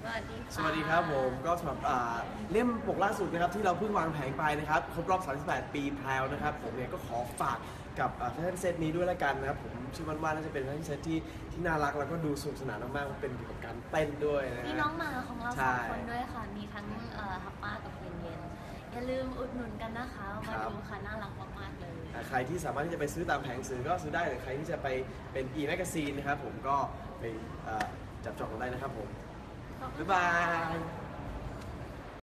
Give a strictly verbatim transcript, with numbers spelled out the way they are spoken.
วัสดีค่ะสวัสดีครับผมก็สำหรับเล่มปกล่าสุดนะครับที่เราเพิ่งวางแผงไปนะครับครบรอบสามสิบแปดปีแพรวนะครับผมเนี่ยก็ขอฝากกับแฟชั่นเซตนี้ด้วยละกันนะครับผมเชื่อมั่นว่าน่าจะเป็นแฟชั่นเซตที่ที่น่ารักแล้วก็ดูสนุกสนานมากๆเป็นเกี่ยวกับการเต้นด้วยนะมีน้องหมาของเราสองคนด้วยค่ะมีทั้งฮับป้ากับเย็นเย็นอย่าลืมอุดหนุนกันนะคะมาดูค่ะน่ารักมากๆเลยใครที่สามารถที่จะไปซื้อตามแผงซื้อก็ซื้อได้หรือใครที่จะไปเป็น e-magazine นะครับผมก็ไปจับจองกันได้นะครับผมบ๊ายบาย